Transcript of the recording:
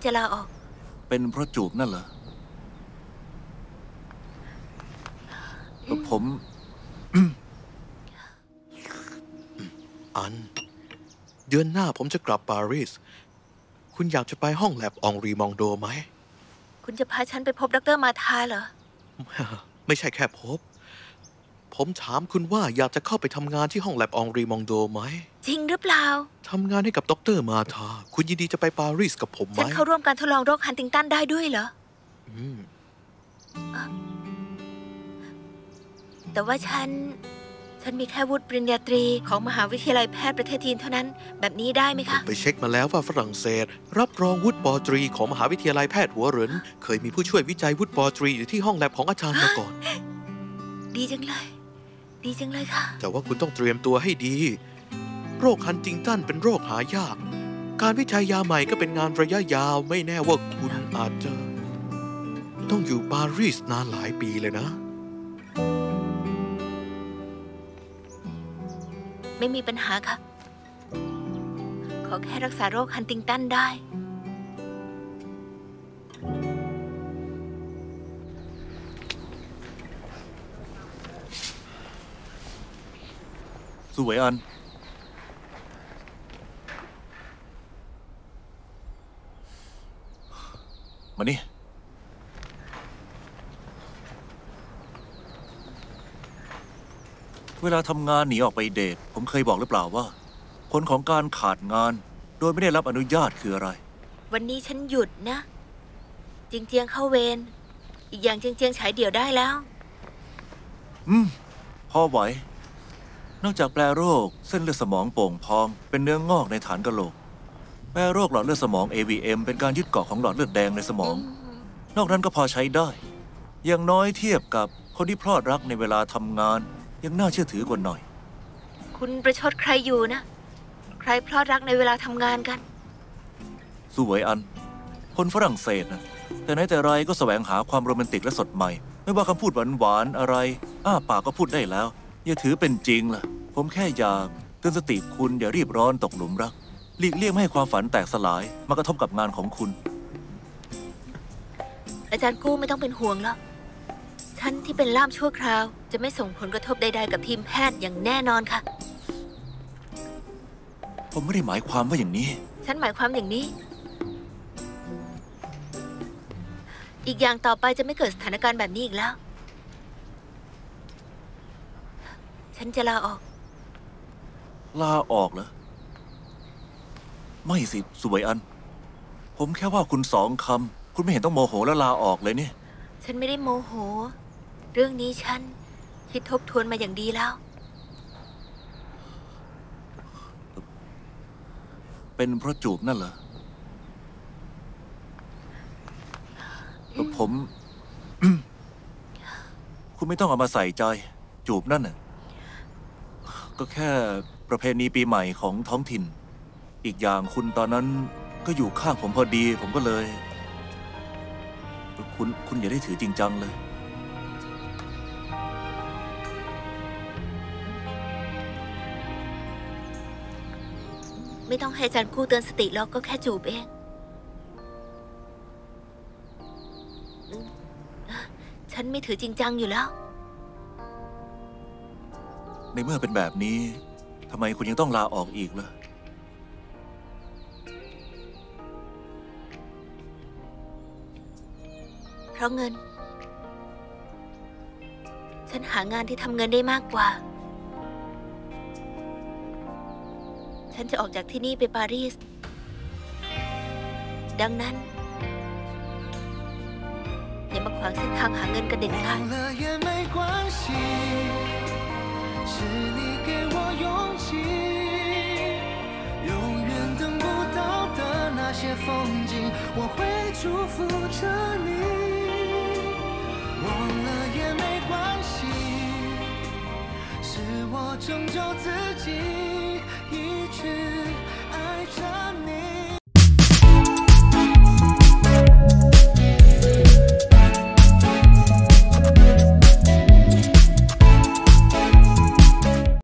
จะลาออกเป็นเพราะจูบนั่นเหรอผมอันเดือนหน้าผมจะกลับปารีสคุณอยากจะไปห้องแลบองรีมองโดไหมคุณจะพาฉันไปพบดร.มาธาเหรอไม่ใช่แค่พบผมถามคุณว่าอยากจะเข้าไปทำงานที่ห้องแลบองรีมองโดไหมจริงหรือเปล่าทำงานให้กับดร.มาธาคุณยินดีจะไปปารีสกับผมไหมฉันเข้าร่วมการทดลองโรคฮันติงตันได้ด้วยเหรอแต่ว่าฉันมีแค่วุฒิปริญญาตรีของมหาวิทยาลัยแพทย์ประเทศจีนเท่านั้นแบบนี้ได้ไหมคะไปเช็คมาแล้วว่าฝรั่งเศสรับรองวุฒิป.ตรีของมหาวิทยาลัยแพทย์หัวเหรินเคยมีผู้ช่วยวิจัยวุฒิป.ตรีอยู่ที่ห้องแลบของอาจารย์มาก่อนดีจังเลยดีจังเลยค่ะแต่ว่าคุณต้องเตรียมตัวให้ดีโรคฮันติงตันเป็นโรคหายากการวิจัยยาใหม่ก็เป็นงานระยะยาวไม่แน่ว่าคุณอาจจะต้องอยู่ปารีสนานหลายปีเลยนะไม่มีปัญหาค่ะขอแค่รักษาโรคฮันติงตันได้สุเวยอันมานี่เวลาทำงานหนีออกไปเดทผมเคยบอกหรือเปล่าว่าผลของการขาดงานโดยไม่ได้รับอนุญาตคืออะไรวันนี้ฉันหยุดนะจริงเจียงเข้าเวรอีกอย่างจริงเจียงฉายเดี่ยวได้แล้วพอไหวนอกจากแปรโรคเส้นเลือดสมองโป่งพองเป็นเนื้องอกในฐานกะโหลกแปรโรคหลอดเลือดสมอง AVM เป็นการยึดเกาะของหลอดเลือดแดงในสมองนอกนั้นก็พอใช้ได้อย่างน้อยเทียบกับคนที่พลอดรักในเวลาทำงานยังน่าเชื่อถือกว่าหน่อยคุณประชดใครอยู่นะใครพลอดรักในเวลาทำงานกันสวยอันคนฝรั่งเศสนะแต่ไหนแต่ไรก็แสวงหาความโรแมนติกและสดใหม่ไม่ว่าคำพูดหวานๆอะไรปากก็พูดได้แล้วอย่าถือเป็นจริงล่ะผมแค่อยากเตือนสติคุณอย่ารีบร้อนตกหลุมรักหลีกเลี่ยงไม่ให้ความฝันแตกสลายมากระทบกับงานของคุณอาจารย์กู้ไม่ต้องเป็นห่วงแล้วฉันที่เป็นล่ามชั่วคราวจะไม่ส่งผลกระทบใดๆกับทีมแพทย์อย่างแน่นอนค่ะผมไม่ได้หมายความว่าอย่างนี้ฉันหมายความอย่างนี้อีกอย่างต่อไปจะไม่เกิดสถานการณ์แบบนี้อีกแล้วฉันจะลาออกเหรอไม่สิสวยอันผมแค่ว่าคุณสองคำคุณไม่เห็นต้องโมโหแล้วลาออกเลยนี่ฉันไม่ได้โมโหเรื่องนี้ฉันคิดทบทวนมาอย่างดีแล้วเป็นเพราะจูบนั่นเหรอผม คุณไม่ต้องเอามาใส่ใจจูบนั่นน่ะก็แค่ประเพณีปีใหม่ของท้องถิ่นอีกอย่างคุณตอนนั้นก็อยู่ข้างผมพอดีผมก็เลยคุณอย่าได้ถือจริงจังเลยไม่ต้องให้อาจารย์กู้เตือนสติแล้วก็แค่จูบเองฉันไม่ถือจริงจังอยู่แล้วในเมื่อเป็นแบบนี้ทำไมคุณยังต้องลาออกอีกล่ะเพราะเงินฉันหางานที่ทำเงินได้มากกว่าฉันจะออกจากที่นี่ไปปารีสดังนั้นอย่ามาขวางเส้นทางหาเงินกันเด็ดขาด是你给我勇气永远等不到的那些风景我会祝福着你忘了也没关系是我拯救自己一直爱着